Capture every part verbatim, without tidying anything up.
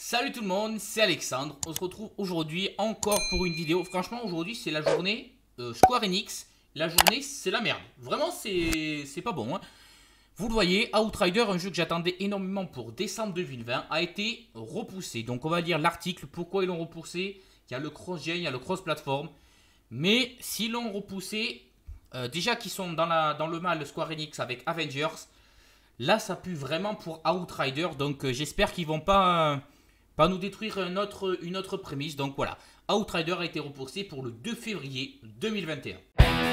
Salut tout le monde, c'est Alexandre. On se retrouve aujourd'hui encore pour une vidéo. Franchement, aujourd'hui, c'est la journée euh, Square Enix. La journée, c'est la merde. Vraiment, c'est pas bon. Hein. Vous le voyez, Outrider, un jeu que j'attendais énormément pour décembre deux mille vingt, a été repoussé. Donc, on va lire l'article. Pourquoi ils l'ont repoussé? Il y a le cross-gen, il y a le cross-platform. Mais s'ils l'ont repoussé, euh, déjà qu'ils sont dans, la, dans le mal, Square Enix avec Avengers, là, ça pue vraiment pour Outrider. Donc, euh, j'espère qu'ils vont pas... Euh, pas nous détruire une autre, une autre prémisse. Donc voilà, Outrider a été repoussé pour le deux février deux mille vingt et un.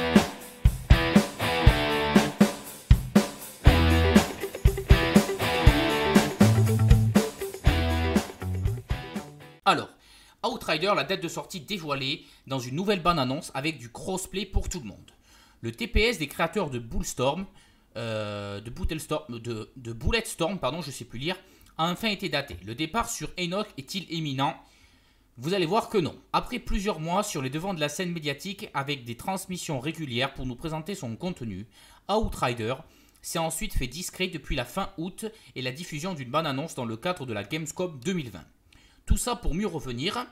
Alors, Outrider, la date de sortie dévoilée dans une nouvelle bande-annonce avec du crossplay pour tout le monde. Le T P S des créateurs de Bulletstorm, euh, de, Bulletstorm, de, de Bulletstorm, pardon, je sais plus lire, a enfin été daté. Le départ sur Enoch est-il imminent? Vous allez voir que non. Après plusieurs mois sur les devants de la scène médiatique avec des transmissions régulières pour nous présenter son contenu, Outrider s'est ensuite fait discret depuis la fin août et la diffusion d'une bande-annonce dans le cadre de la Gamescom deux mille vingt. Tout ça pour mieux revenir.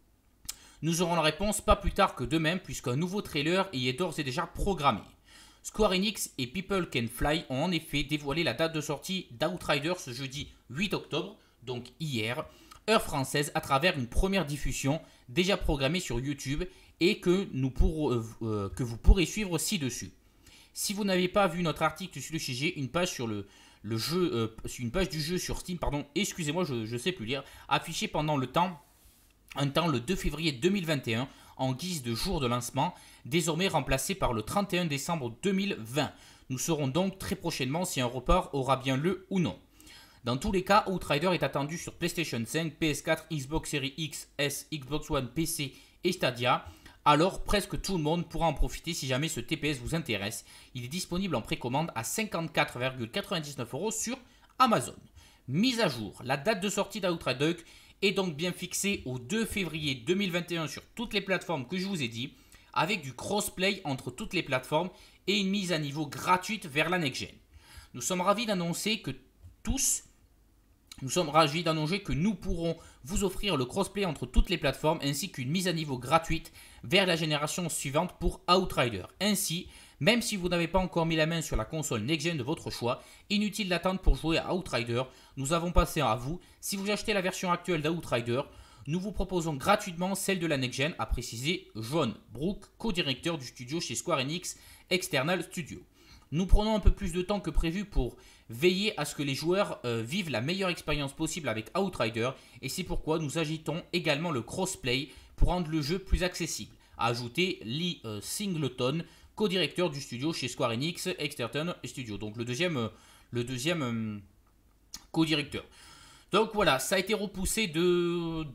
Nous aurons la réponse pas plus tard que demain puisqu'un nouveau trailer y est d'ores et déjà programmé. Square Enix et People Can Fly ont en effet dévoilé la date de sortie d'Outrider ce jeudi huit octobre, donc hier, heure française, à travers une première diffusion déjà programmée sur YouTube et que, nous pour, euh, euh, que vous pourrez suivre ci-dessus. Si vous n'avez pas vu notre article sur le sujet, une page sur le, le jeu, euh, une page du jeu sur Steam, pardon, excusez-moi, je ne sais plus lire, affichée pendant le temps, un temps le deux février deux mille vingt et un en guise de jour de lancement, désormais remplacé par le trente et un décembre deux mille vingt. Nous saurons donc très prochainement si un report aura bien lieu ou non. Dans tous les cas, Outrider est attendu sur PlayStation cinq, P S quatre, Xbox Series X, S, Xbox One, P C et Stadia. Alors presque tout le monde pourra en profiter si jamais ce T P S vous intéresse. Il est disponible en précommande à cinquante-quatre virgule quatre-vingt-dix-neuf euros sur Amazon. Mise à jour, la date de sortie d'Outrider est donc bien fixée au deux février deux mille vingt et un sur toutes les plateformes que je vous ai dit, avec du crossplay entre toutes les plateformes et une mise à niveau gratuite vers la next-gen. Nous sommes ravis d'annoncer que tous, nous sommes ravis d'annoncer que nous pourrons vous offrir le crossplay entre toutes les plateformes ainsi qu'une mise à niveau gratuite vers la génération suivante pour Outrider. Ainsi, même si vous n'avez pas encore mis la main sur la console next-gen de votre choix, inutile d'attendre pour jouer à Outrider, nous avons passé à vous. Si vous achetez la version actuelle d'Outrider, nous vous proposons gratuitement celle de la next-gen, a précisé John Brook, co-directeur du studio chez Square Enix External Studio. Nous prenons un peu plus de temps que prévu pour veiller à ce que les joueurs euh, vivent la meilleure expérience possible avec Outrider et c'est pourquoi nous agitons également le crossplay pour rendre le jeu plus accessible, a ajouté Lee euh, Singleton, co-directeur du studio chez Square Enix External Studio, donc le deuxième, euh, le deuxième euh, co-directeur. Donc voilà, ça a été repoussé de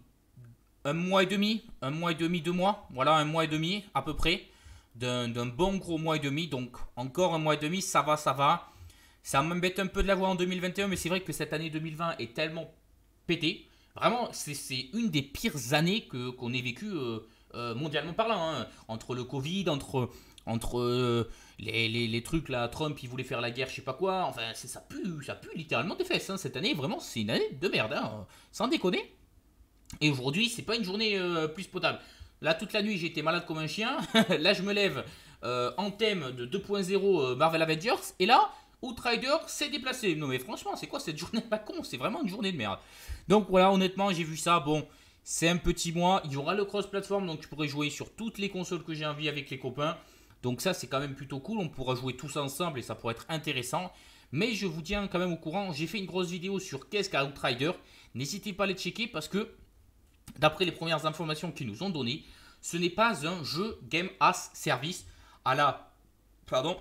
un mois et demi, un mois et demi, deux mois, voilà un mois et demi à peu près, d'un bon gros mois et demi, donc encore un mois et demi, ça va, ça va. Ça m'embête un peu de l'avoir en deux mille vingt et un, mais c'est vrai que cette année deux mille vingt est tellement pétée. Vraiment, c'est une des pires années que qu'on ait vécues euh, euh, mondialement parlant, hein. Entre le Covid, entre, entre euh, les, les, les trucs là, Trump il voulait faire la guerre, je sais pas quoi, enfin ça pue, ça pue littéralement des fesses, hein. Cette année, vraiment, c'est une année de merde, hein, sans déconner. Et aujourd'hui, c'est pas une journée euh, plus potable. Là, toute la nuit, j'étais malade comme un chien. Là, je me lève euh, en thème de deux point zéro euh, Marvel Avengers. Et là, Outrider s'est déplacé. Non, mais franchement, c'est quoi cette journée pas con? C'est vraiment une journée de merde. Donc voilà, honnêtement, j'ai vu ça. Bon, c'est un petit mois. Il y aura le cross-platform, donc je pourrai jouer sur toutes les consoles que j'ai envie avec les copains. Donc ça, c'est quand même plutôt cool. On pourra jouer tous ensemble et ça pourrait être intéressant. Mais je vous tiens quand même au courant. J'ai fait une grosse vidéo sur qu'est-ce qu'Outrider. N'hésitez pas à les checker parce que d'après les premières informations qu'ils nous ont données, ce n'est pas un jeu Game as Service à la, pardon,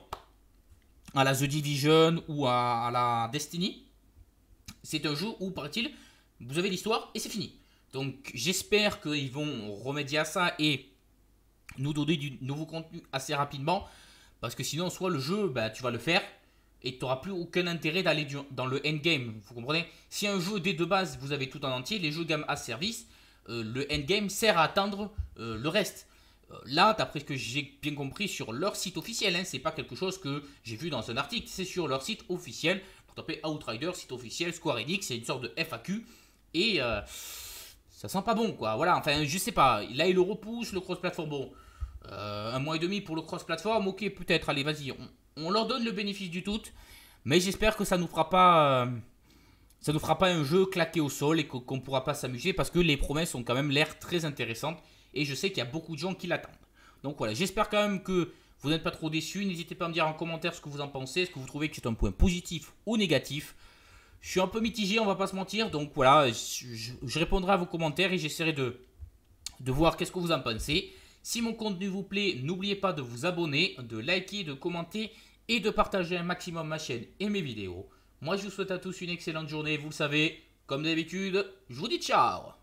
à la The Division ou à, à la Destiny. C'est un jeu où, paraît-il, vous avez l'histoire et c'est fini. Donc j'espère qu'ils vont remédier à ça et nous donner du nouveau contenu assez rapidement. Parce que sinon, soit le jeu, bah, tu vas le faire et tu n'auras plus aucun intérêt d'aller dans le endgame. Vous comprenez? Si un jeu dès de base, vous avez tout en entier, les jeux Game as Service, Euh, le endgame sert à attendre euh, le reste. Euh, là, d'après ce que j'ai bien compris sur leur site officiel, hein, c'est pas quelque chose que j'ai vu dans un article, c'est sur leur site officiel. Pour taper Outrider, site officiel, Square Enix, c'est une sorte de F A Q. Et euh, ça sent pas bon, quoi. Voilà, enfin, je sais pas. Là, il le repousse, le cross-platform. Bon, euh, un mois et demi pour le cross-platform, ok, peut-être. Allez, vas-y, on, on leur donne le bénéfice du doute. Mais j'espère que ça nous fera pas... euh, ça nous fera pas un jeu claqué au sol et qu'on ne pourra pas s'amuser parce que les promesses ont quand même l'air très intéressantes et je sais qu'il y a beaucoup de gens qui l'attendent. Donc voilà, j'espère quand même que vous n'êtes pas trop déçus. N'hésitez pas à me dire en commentaire ce que vous en pensez. Est-ce que vous trouvez que c'est un point positif ou négatif? Je suis un peu mitigé, on va pas se mentir. Donc voilà, je, je- je répondrai à vos commentaires et j'essaierai de, de voir qu'est-ce que vous en pensez. Si mon contenu vous plaît, n'oubliez pas de vous abonner, de liker, de commenter et de partager un maximum ma chaîne et mes vidéos. Moi, je vous souhaite à tous une excellente journée. Vous le savez, comme d'habitude, je vous dis ciao!